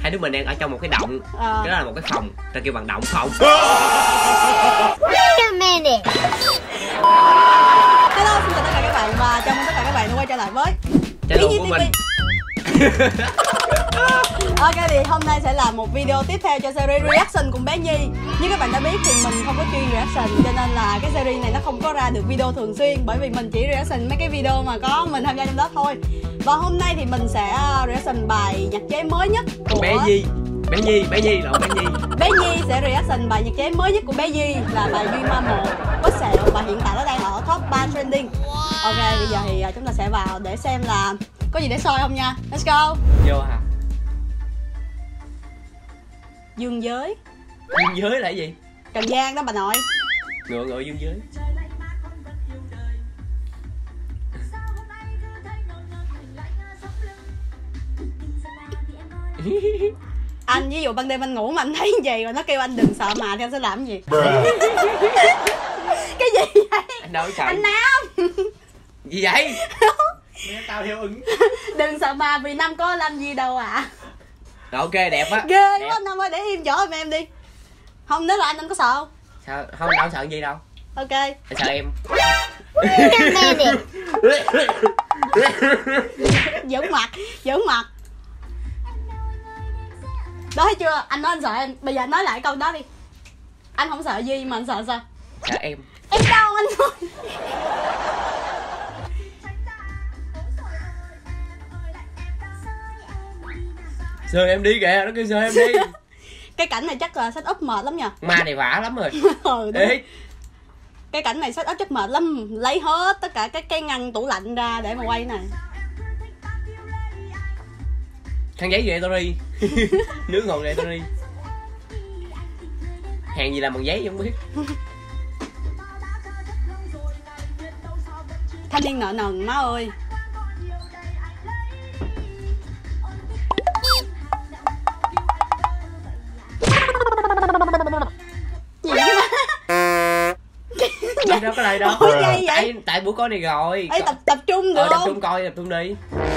hai đứa mình đang ở trong một cái động. Cái đó là một cái phòng, ta kêu bằng động phòng. Wait a minute. Hello, xin chào tất cả các bạn và chào mừng tất cả các bạn đã quay trở lại với channel của mình. Ok, thì hôm nay sẽ là một video tiếp theo cho series reaction cùng bé Nhi. Như các bạn đã biết thì mình không có chuyên reaction, cho nên là cái series này nó không có ra được video thường xuyên, bởi vì mình chỉ reaction mấy cái video mà có mình tham gia trong đó thôi. Và hôm nay thì mình sẽ reaction bài nhạc chế mới nhất của bé Nhi lộn bé Nhi. Bé Nhi sẽ reaction bài nhạc chế mới nhất của bé Nhi là bài Duyên Ma 1 có sẹo, và hiện tại nó đang ở top 3 trending. Ok, bây giờ thì chúng ta sẽ vào để xem là có gì để soi không nha. Let's go. Vô hả? Dương giới. Dương giới là cái gì? Cần Giang đó bà nội. Ngựa dương giới. Anh ví dụ ban đêm anh ngủ mà anh thấy gì rồi nó kêu anh đừng sợ mà thì anh sẽ làm cái gì? Cái gì vậy? Anh đâu có sợ. Anh Nam. Gì vậy? Nghe tao theo ứng. Đừng sợ mà vì Nam có làm gì đâu ạ. Rồi ok, đẹp á. Ghê quá anh Nam ơi, để im chỗ em đi. Không, nếu là anh có sợ không? Sao? Không, đâu sợ gì đâu. Ok. Anh sợ em. Giỡn mặt. Đó, thấy chưa? Anh nói anh sợ em. Bây giờ anh nói lại câu đó đi. Anh không sợ Duy mà anh sợ sao? Sợ em. Em đâu anh nói. Sơi em đi kìa, nó kêu sơi em đi. Cái cảnh này chắc là set up mệt lắm nha. Ma này vả lắm rồi. Ừ, Ê. Cái cảnh này set up chắc mệt lắm. Lấy hết tất cả cái ngăn tủ lạnh ra để mà quay này. Khăn giấy về Tori. Nước ngọt về Tori. Hàng gì làm bằng giấy không biết. Thanh niên nợ nần má ơi. Gì đâu có lời đâu. Ủa vậy vậy? Tại bữa coi này rồi. Ê, tập trung được Tập không? trung coi, tập trung đi.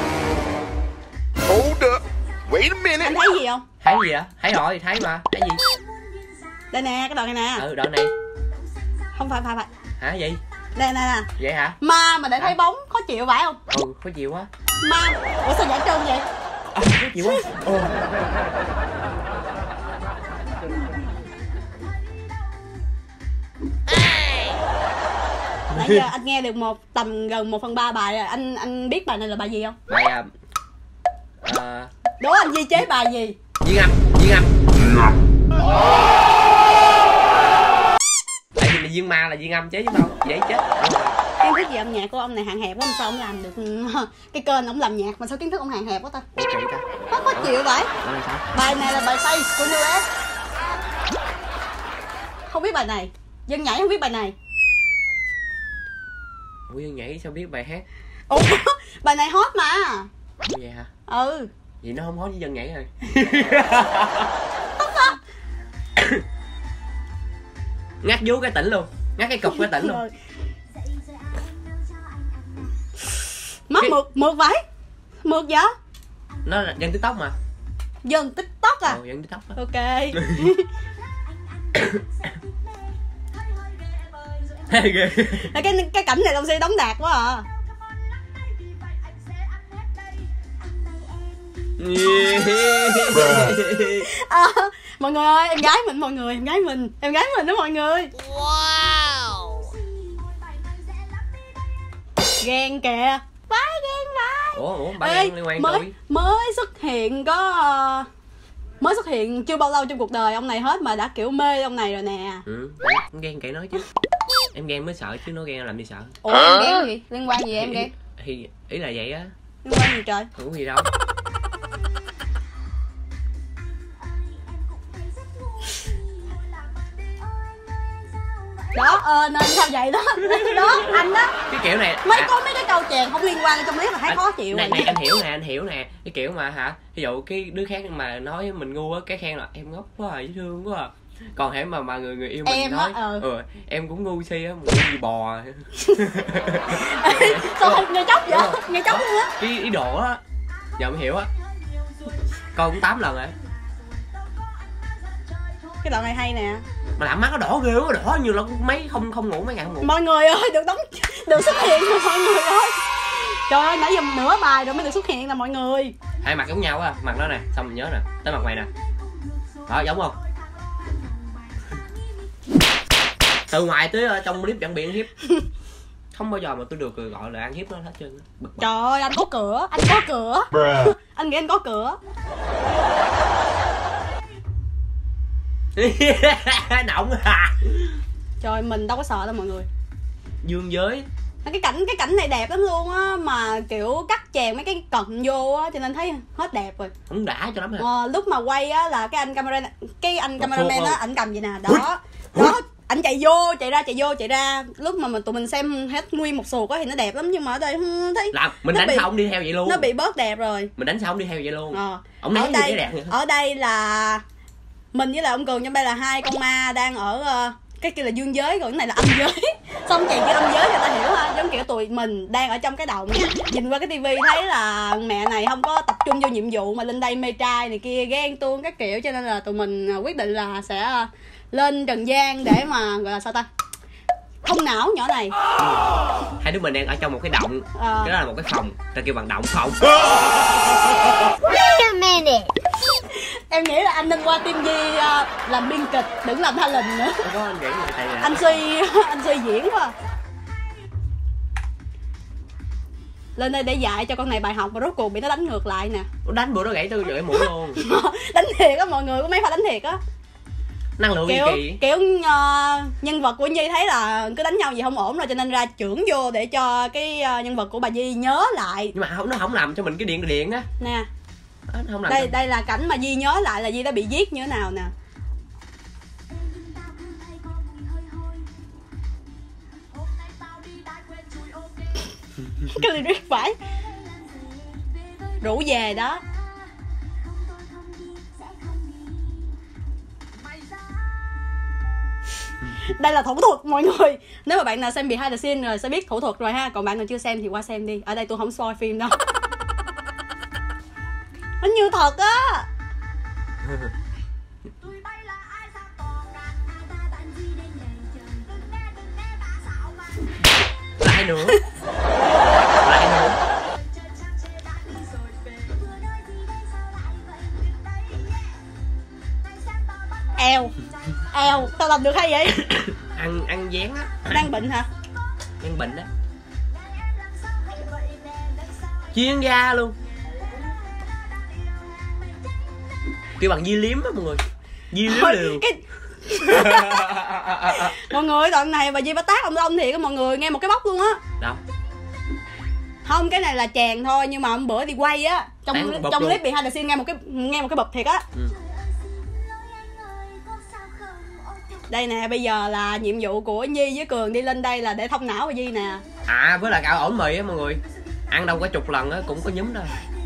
Hold up. Wait a minute. Anh thấy gì không? Thấy gì vậy? Thấy rồi, thấy mà. Thấy gì? Đây nè, cái đoạn này nè. Ừ, đoạn này. Không phải. Hả gì? Đây nè. Vậy hả? Ma mà để thấy bóng, khó chịu phải không? Ừ, khó chịu quá. Ma. Ủa sao giải trơn vậy? Khó chịu quá. Nãy giờ anh nghe được tầm gần 1/3 bài rồi. Anh biết bài này là bài gì không? Bài Đố anh Duy chế bài gì? Duyên âm. Tại vì là Duyên Ma là Duyên âm chứ đúng không? Dễ chết. Kiến thức về âm nhạc của ông này hạn hẹp quá, sao ông làm được cái kênh ông làm nhạc mà sao kiến thức ông hạn hẹp quá ta? Nó khó chịu vậy. Bài này là bài Face của New S. Không biết bài này. Dân nhảy không biết bài này. Ủa Dân nhảy sao biết bài hát? Ủa bài này hot mà. Ủa vậy hả? Ừ. Vậy nó không hot với Dân nhảy rồi. Ngắt vú cái tỉnh luôn. Ngắt cái cục cái tỉnh luôn. Mắt mượt vậy. Mượt vậy? Nó là dân TikTok mà. Dân TikTok à? Dân TikTok đó. Ok. cái cảnh này Long Si đóng đạt quá à. Mọi người ơi, em gái mình đó mọi người. Wow. Ghen kìa. Vãi ghen vãi. Ủa bà ghen liên quan tôi. Mới xuất hiện chưa bao lâu trong cuộc đời ông này hết mà đã kiểu mê ông này rồi nè. Ừ, ghen kệ nói chứ. Em ghen mới sợ chứ nó ghen làm gì sợ. Ủa em ghen gì? Liên quan gì em ghen? Thì ý là vậy á. Liên quan gì trời? Không có gì đâu. Đó nên sao vậy đó. Đó anh đó. Cái kiểu này Có mấy cái câu chèn không liên quan trong clip mà thấy khó chịu. Này anh hiểu nè. Cái kiểu mà hả, ví dụ cái đứa khác mà nói mình ngu á, cái khen là em ngốc quá à, dễ thương quá à. Còn hãy mà người yêu mình em nói á, em cũng ngu si á, ngu gì bò. Sao nghe chóc vậy? Nghe chóc luôn á. Cái ý đồ á, giờ mới hiểu á. Coi cũng 8 lần rồi. Cái đoạn này hay nè. Mà làm mắt nó đỏ ghê quá, đỏ như là mấy không ngủ mấy ngày không ngủ. Mọi người ơi, được xuất hiện rồi mọi người ơi. Trời ơi, nãy giờ nửa bài rồi mới được xuất hiện là mọi người. Hai mặt giống nhau á, mặt nó nè, xong mình nhớ nè, tới mặt mày nè. Đó, giống không? Từ ngoài tới trong clip vẫn bị ăn hiếp. Không bao giờ mà tôi được gọi là ăn hiếp nó hết trơn. Trời ơi, anh có cửa, anh có cửa. Anh nghĩ anh có cửa. Động à. Trời, mình đâu có sợ đâu mọi người. Dương giới. Cái cảnh này đẹp lắm luôn á, mà kiểu cắt chèn mấy cái cận vô á, cho nên thấy hết đẹp rồi. Không đã cho lắm hả? Lúc mà quay á là cái anh cameraman á, ảnh cầm gì nè, đó ảnh chạy ra. Lúc mà tụi mình xem hết nguyên một xuồng á thì nó đẹp lắm, nhưng mà ở đây thấy làm mình đánh sao không đi theo vậy luôn. Nó bị bớt đẹp rồi. Mình đánh sao không đi theo vậy luôn. Ông ở nói đây gì đẹp vậy? Ở đây là mình với lại ông Cường, trong đây là hai con ma đang ở cái kia là dương giới, còn cái này là âm giới. Xong chèn kia âm giới cho ta hiểu ha, giống kiểu tụi mình đang ở trong cái động, nhìn qua cái tivi thấy là mẹ này không có tập trung vô nhiệm vụ mà lên đây mê trai này kia, ghen tuông các kiểu, cho nên là tụi mình quyết định là sẽ lên trần gian để mà gọi là sao ta, thông não nhỏ này. Hai đứa mình đang ở trong một cái động, cái đó là một cái phòng, ta kêu bằng động phòng. Wait a minute. Em nghĩ là anh nên qua team Di làm biên kịch, đừng làm Tha Lình nữa. Có anh nghĩ vậy tại là Anh suy diễn quá. Lên đây để dạy cho con này bài học, mà rốt cuộc bị nó đánh ngược lại nè. đánh bữa nó gãy tôi gãy mũi luôn. Đánh thiệt á mọi người, có mấy pha đánh thiệt á. Năng lượng kiểu nhân vật của Nhi thấy là cứ đánh nhau gì không ổn rồi, cho nên ra chưởng vô để cho cái nhân vật của bà Di nhớ lại. Nhưng mà nó không làm cho mình cái điện á nè. Không làm đây là cảnh mà Di nhớ lại là Di đã bị giết như thế nào nè. Cái này rất phải rủ về đó. Đây là thủ thuật mọi người. Nếu mà bạn nào xem behind the scene rồi sẽ biết thủ thuật rồi ha. Còn bạn nào chưa xem thì qua xem đi. Ở đây tôi không spoil phim đâu. Nó như thật á. Lại nữa. Eo, tao làm được hay vậy? ăn dán á. Đang bệnh hả? Đang bệnh á. Chuyên gia luôn. Kêu bằng Di Liếm á mọi người. Di Liếm liều. Mọi người, đoạn này bà Di bắt tác ông thiệt á mọi người, nghe một cái bóc luôn á. Đâu? Không, cái này là chèn thôi, nhưng mà hôm bữa đi quay á, trong clip behind the scene nghe một cái bụp thiệt á. Đây nè, bây giờ là nhiệm vụ của Nhi với Cường đi lên đây là để thông não của Di nè. Với lại gạo ổn mì á mọi người. Ăn đâu có chục lần á cũng có nhúm đâu.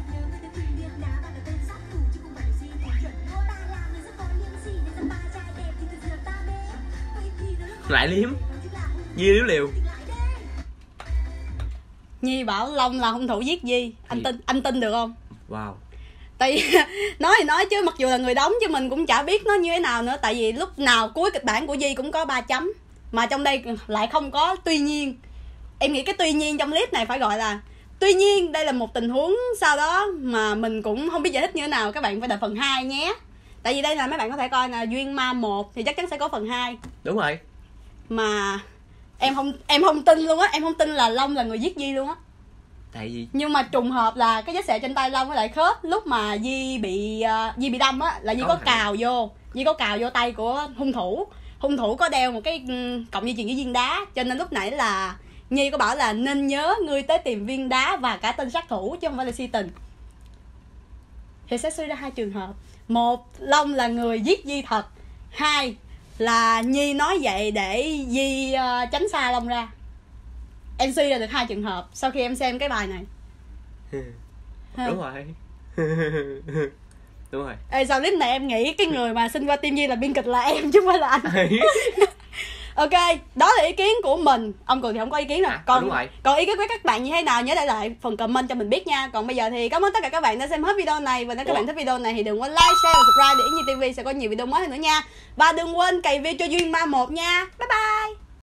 Lại liếm. Di liếm liều. Nhi bảo Long là hung thủ giết Di. Anh tin được không? Wow. Tại vì nói thì nói chứ mặc dù là người đóng chứ mình cũng chả biết nó như thế nào nữa. Tại vì lúc nào cuối kịch bản của Di cũng có 3 chấm, mà trong đây lại không có tuy nhiên. Em nghĩ cái tuy nhiên trong clip này phải gọi là tuy nhiên đây là một tình huống sau đó mà mình cũng không biết giải thích như thế nào. Các bạn phải đợi phần 2 nhé. Tại vì đây là mấy bạn có thể coi là Duyên Ma 1 thì chắc chắn sẽ có phần 2. Đúng rồi. Mà em không tin luôn á, em không tin là Long là người giết Di luôn á. Tại vì nhưng mà trùng hợp là cái vết sẹo trên tay Long với lại khớp lúc mà Di bị đâm á là Di có cào vô tay của hung thủ có đeo một cái cọng dây chuyền với viên đá, cho nên lúc nãy là Nhi có bảo là nên nhớ ngươi tới tìm viên đá và cả tên sát thủ chứ không phải là si tình. Thì sẽ suy ra 2 trường hợp: một, Long là người giết Di thật; 2 là Nhi nói vậy để Di tránh xa Long ra. Em suy ra được 2 trường hợp sau khi em xem cái bài này. Đúng rồi. Đúng rồi. Ê, sau clip này em nghĩ cái người mà xin qua team Nhi là biên kịch là em chứ không phải là anh. Ok, đó là ý kiến của mình. Ông Cường thì không có ý kiến rồi. Đúng rồi. Còn ý kiến của các bạn như thế nào nhớ để lại phần comment cho mình biết nha. Còn bây giờ thì cảm ơn tất cả các bạn đã xem hết video này. Và nếu các bạn thích video này thì đừng quên like, share và subscribe để Yến Nhi TV sẽ có nhiều video mới hơn nữa nha. Và đừng quên cày view cho Duyên Ma 1 nha. Bye bye.